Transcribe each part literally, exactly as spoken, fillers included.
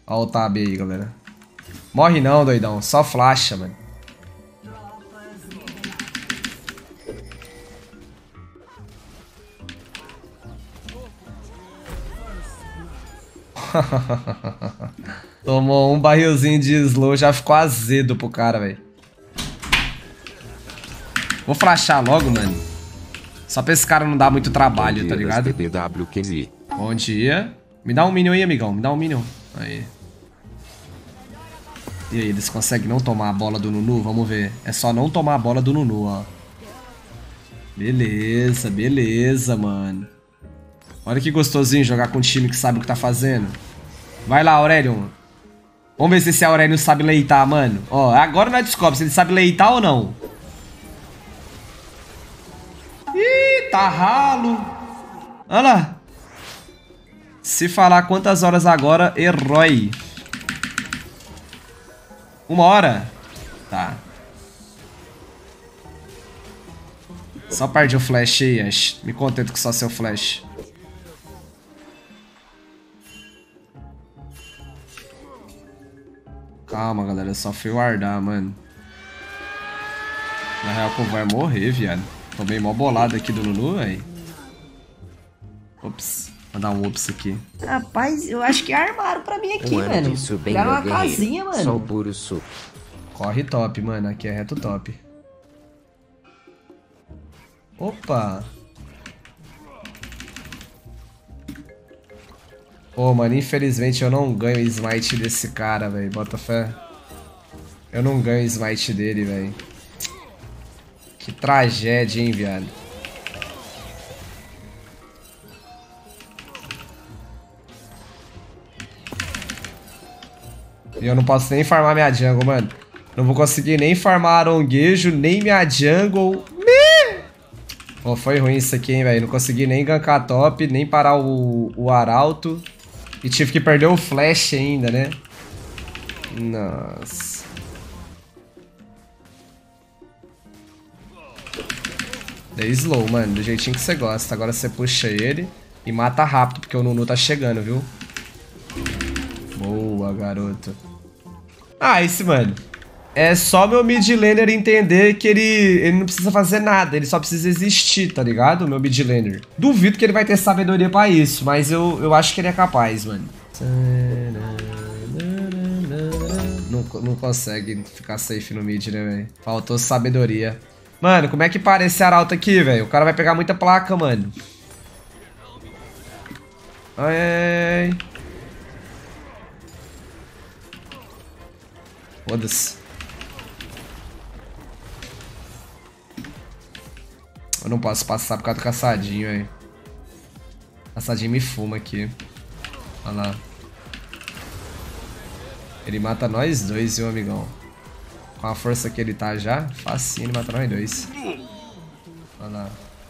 Olha o tab aí, galera. Morre não, doidão. Só flasha, mano. Tomou um barrilzinho de slow, já ficou azedo pro cara, velho. Vou flashar logo, mano. Só pra esse cara não dar muito trabalho, tá ligado? Bom dia. Me dá um minion aí, amigão. Me dá um minion. Aí. E aí, eles conseguem não tomar a bola do Nunu? Vamos ver. É só não tomar a bola do Nunu, ó. Beleza, beleza, mano. Olha que gostosinho jogar com um time que sabe o que tá fazendo. Vai lá, Aurelion. Vamos ver se esse Aurelion sabe leitar, mano. Ó, agora nós descobrimos se ele sabe leitar ou não. Ih, tá ralo. Olha lá. Se falar quantas horas agora, herói. Uma hora? Tá. Só perdi o flash aí, Ash. Me contento com só seu flash. Calma, galera. Só fui guardar, mano. Na real, o vai morrer, viado. Tomei mó bolada aqui do Nunu, velho. Ops. Vou dar um ops aqui. Rapaz, eu acho que armaram pra mim aqui, um mano. Disso bem Pegaram uma casinha, mano. Só o puro suco. Corre top, mano. Aqui é reto top. Opa. Pô, mano, infelizmente eu não ganho o smite desse cara, velho. Bota fé. Eu não ganho o smite dele, velho. Que tragédia, hein, viado. E eu não posso nem farmar minha jungle, mano. Não vou conseguir nem farmar aronguejo, nem minha jungle. Me... Pô, foi ruim isso aqui, hein, velho. Não consegui nem gankar top, nem parar o, o arauto. E tive que perder o flash ainda, né? Nossa. Dei slow, mano. Do jeitinho que você gosta. Agora você puxa ele e mata rápido, porque o Nunu tá chegando, viu? Boa, garoto. Ah, esse, mano. É só meu mid laner entender que ele, ele não precisa fazer nada. Ele só precisa existir, tá ligado? Meu mid laner. Duvido que ele vai ter sabedoria pra isso, mas eu, eu acho que ele é capaz, mano. Não, não consegue ficar safe no mid, né, velho? Faltou sabedoria. Mano, como é que para esse arauto aqui, velho? O cara vai pegar muita placa, mano. Ai, ai, ai. Foda-se. Eu não posso passar por causa do caçadinho, velho. Caçadinho me fuma aqui. Olha lá. Ele mata nós dois, viu, amigão? Com a força que ele tá já, facinho ele mata nós dois. Olha lá.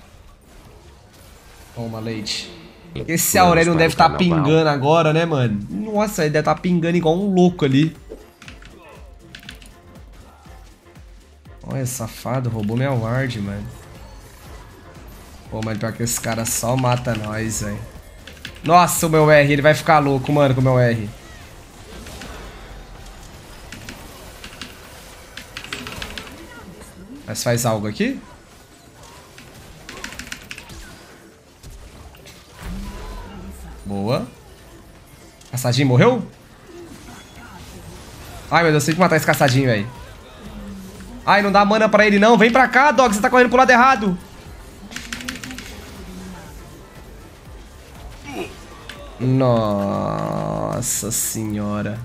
Toma, leite. Esse Aurelion deve estar tá pingando agora, né, mano? Nossa, ele deve estar tá pingando igual um louco ali. Olha, safado, roubou minha ward, mano. Pô, mas pior que esse cara só mata nós, velho. Nossa, o meu R, ele vai ficar louco, mano, com o meu R. Mas faz algo aqui? Boa. Caçadinho morreu? Ai, meu Deus, tem que matar esse caçadinho, velho. Ai, não dá mana pra ele, não. Vem pra cá, Dog. Você tá correndo pro lado errado. Nossa senhora.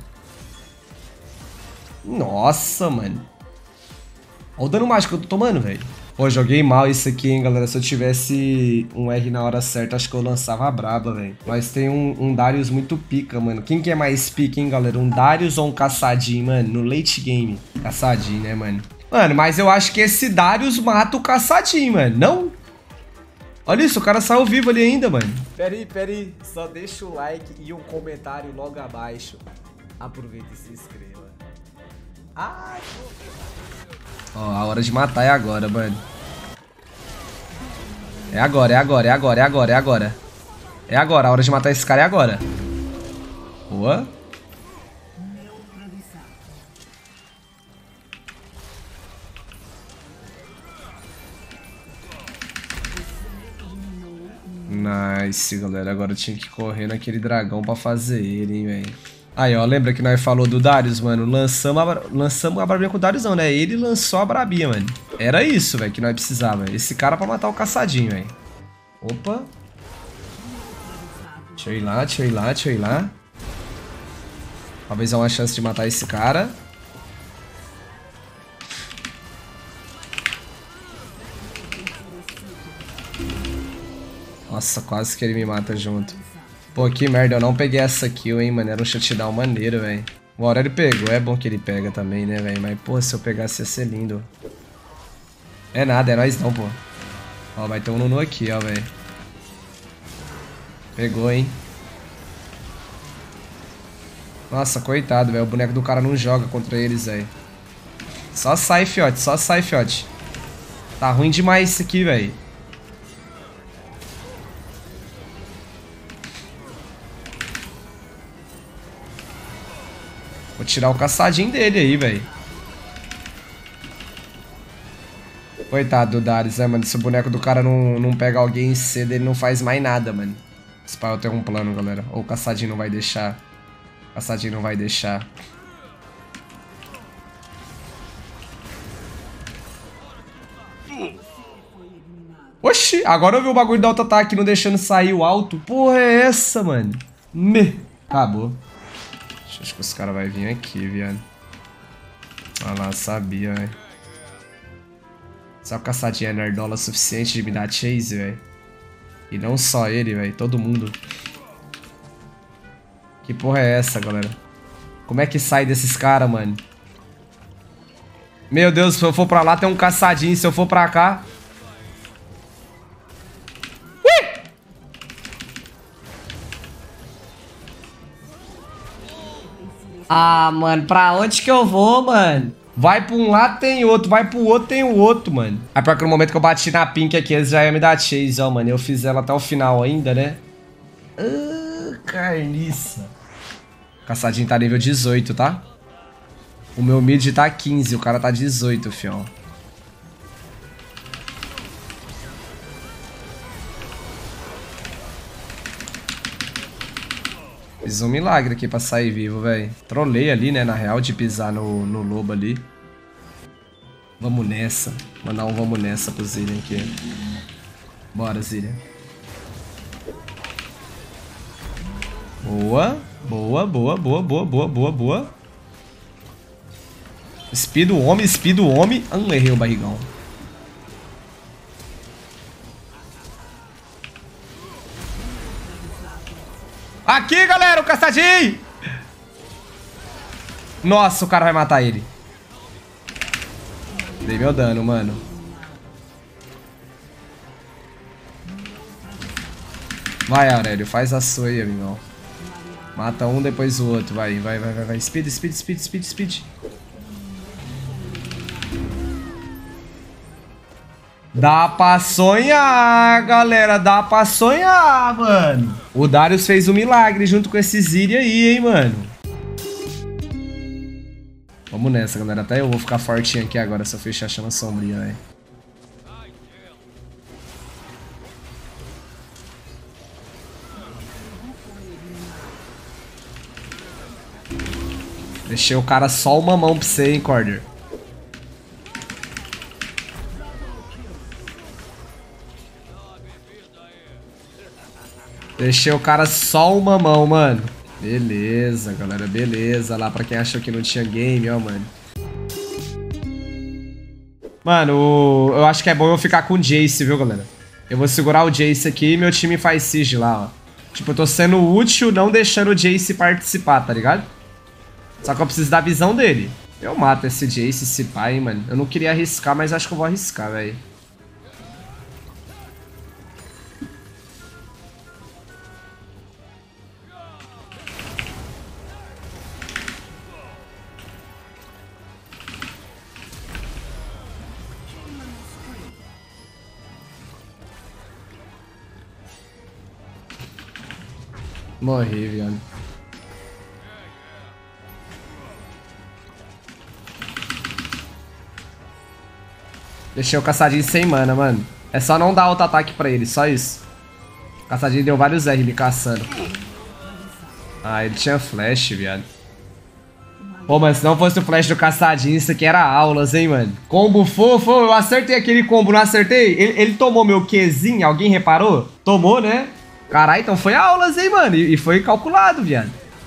Nossa, mano. Olha o dano mágico que eu tô tomando, velho. Pô, joguei mal isso aqui, hein, galera. Se eu tivesse um R na hora certa, acho que eu lançava a braba, velho. Mas tem um, um Darius muito pica, mano. Quem que é mais pica, hein, galera? Um Darius ou um Caçadinho, mano? No late game. Caçadinho, né, mano? Mano, mas eu acho que esse Darius mata o Caçadinho, mano. Não? Olha isso, o cara saiu vivo ali ainda, mano. Pera aí, pera aí. Só deixa o like e um comentário logo abaixo. Aproveita e se inscreva. Ai, ó, a hora de matar é agora, mano. É agora, é agora, é agora, é agora, é agora. É agora, a hora de matar esse cara é agora. Boa. Nice, galera. Agora eu tinha que correr naquele dragão pra fazer ele, hein, velho. Aí, ó. Lembra que nós falou do Darius, mano? Lançamos a, lançamos a brabinha com o Darius, não, né? Ele lançou a brabinha, mano. Era isso, velho, que nós precisava. Esse cara pra matar o caçadinho, velho. Opa. Deixa eu ir lá, deixa eu ir lá, deixa eu ir lá. Talvez há uma chance de matar esse cara. Nossa, quase que ele me mata junto. Pô, que merda, eu não peguei essa kill, hein, mano. Era um shutdown maneiro, velho. Uma hora ele pegou, é bom que ele pega também, né, velho. Mas, pô, se eu pegasse ia ser lindo. É nada, é nóis não, pô. Ó, vai ter um Nunu aqui, ó, velho. Pegou, hein. Nossa, coitado, velho. O boneco do cara não joga contra eles, velho. Só sai, fiote, só sai, fiote. Tá ruim demais isso aqui, velho. Vou tirar o caçadinho dele aí, velho. Coitado do Darius, né, mano? Se o boneco do cara não, não pega alguém cedo, ele não faz mais nada, mano. Esse pai eu tenho um plano, galera. Ou o caçadinho não vai deixar. O caçadinho não vai deixar. Oxi, agora eu vi o bagulho do auto-ataque não deixando sair o alto. Porra é essa, mano? Me. Acabou. Acho que os caras vão vir aqui, viado. Ah lá, sabia, velho. Só o caçadinho é nerdola o suficiente de me dar chase, velho. E não só ele, velho. Todo mundo. Que porra é essa, galera? Como é que sai desses caras, mano? Meu Deus, se eu for pra lá tem um caçadinho. Se eu for pra cá... Ah, mano, pra onde que eu vou, mano? Vai pra um lado, tem outro. Vai pro outro, tem o outro, mano. Aí, pior que no momento que eu bati na pink aqui, eles já iam me dar chase, ó, mano. Eu fiz ela até o final ainda, né? Ah, carniça. O caçadinho tá nível dezoito, tá? O meu mid tá quinze, o cara tá dezoito, fião. Fiz um milagre aqui pra sair vivo, velho. Trolei ali, né, na real, de pisar no, no lobo ali. Vamos nessa. Mandar um vamos nessa pro Zillian aqui. Bora, Zillian. Boa. Boa, boa, boa, boa, boa, boa, boa. Speed o homem, speed o homem. Ah, errei o barrigão. Aqui, galera, o caçadinho! Nossa, o cara vai matar ele. Dei meu dano, mano. Vai, Aurélio, faz a sua aí, amigão. Mata um, depois o outro. Vai, vai, vai, vai, vai. Speed, speed, speed, speed, speed. Dá pra sonhar, galera. Dá pra sonhar, mano. O Darius fez um milagre junto com esse Ziri aí, hein, mano. Vamos nessa, galera. Até eu vou ficar fortinho aqui agora se eu fechar a chama sombria, velho. Deixei o cara só uma mão pra você, hein, Corder. Deixei o cara só uma mão, mano. Beleza, galera, beleza. Lá pra quem achou que não tinha game, ó, mano. Mano, eu acho que é bom eu ficar com o Jace, viu, galera? Eu vou segurar o Jace aqui e meu time faz siege lá, ó. Tipo, eu tô sendo útil não deixando o Jace participar, tá ligado? Só que eu preciso da visão dele. Eu mato esse Jace, esse pai, mano. Eu não queria arriscar, mas acho que eu vou arriscar, velho. Morri, viado. Deixei o caçadinho sem mana, mano. É só não dar auto-ataque pra ele, só isso. Caçadinho deu vários R me caçando. Ah, ele tinha flash, viado. Pô, mas se não fosse o flash do Caçadinho, isso aqui era aulas, hein, mano. Combo fofo, eu acertei aquele combo, não acertei? Ele, ele tomou meu Qzinho, alguém reparou? Tomou, né? Caralho, então foi aulas, hein, mano. E, e foi calculado, viado.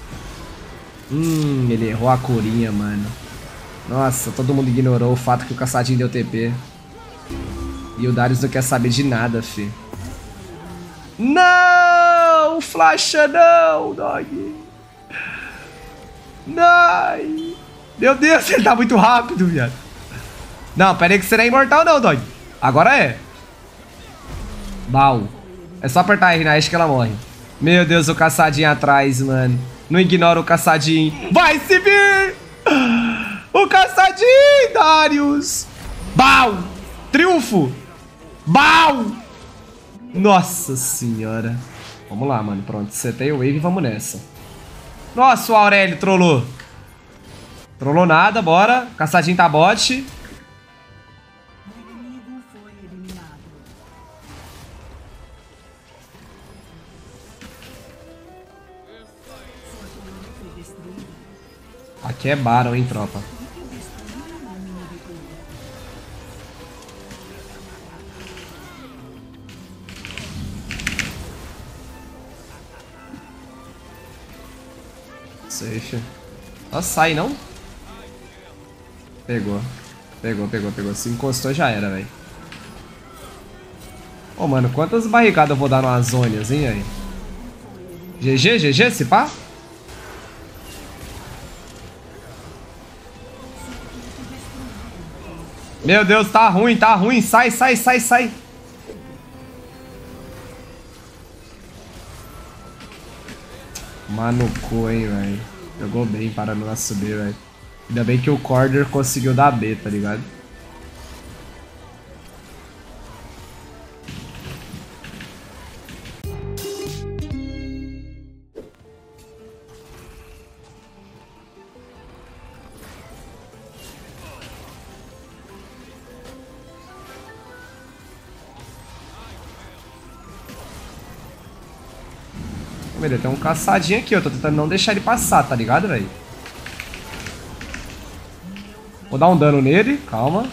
Hum, ele errou a corinha, mano. Nossa, todo mundo ignorou o fato que o Caçadinho deu T P. E o Darius não quer saber de nada, fi. Não! Flasha não, dog. Não! Meu Deus, ele tá muito rápido, viado. Não, pera aí que você não é imortal não, dog. Agora é. Bau. É só apertar R na Ashe que ela morre. Meu Deus, o Caçadinho atrás, mano. Não ignora o Caçadinho. Vai se vir! O Caçadinho, Darius! Bau! Triunfo! Bau! Nossa senhora. Vamos lá, mano. Pronto, setei o wave e vamos nessa. Nossa, o Aurélio trollou. Trollou nada, bora. Caçadinho tá bot. Aqui é Baron, hein, tropa. Safe. Só sai, não? Pegou. Pegou, pegou, pegou. Se encostou, já era, velho. Ô, oh, mano, quantas barricadas eu vou dar no Azonias, hein, aí? G G, G G, se pá? Meu Deus, tá ruim, tá ruim. Sai, sai, sai, sai. Mano, cu, hein, velho. Jogou bem para não subir, velho. Ainda bem que o Corder conseguiu dar B, tá ligado? Meu, tem um caçadinho aqui, eu tô tentando não deixar ele passar, tá ligado, velho? Vou dar um dano nele, calma.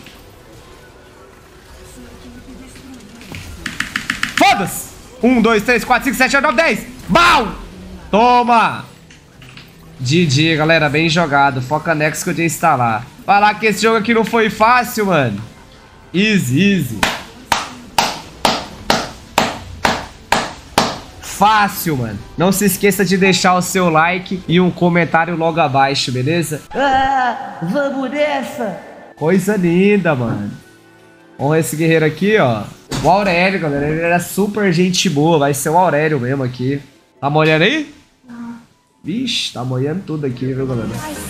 Foda-se! um, dois, três, quatro, cinco, sete, oito, nove, dez! Bau! Toma! G G, galera, bem jogado. Foca next que eu tinha que instalar. Falar que esse jogo aqui não foi fácil, mano. Easy, easy. Fácil, mano. Não se esqueça de deixar o seu like e um comentário logo abaixo, beleza? Ah, vamos nessa! Coisa linda, mano. Vamos esse guerreiro aqui, ó. O Aurélio, galera. Ele era super gente boa. Vai ser o Aurélio mesmo aqui. Tá molhando aí? Vixe, tá molhando tudo aqui, viu, galera?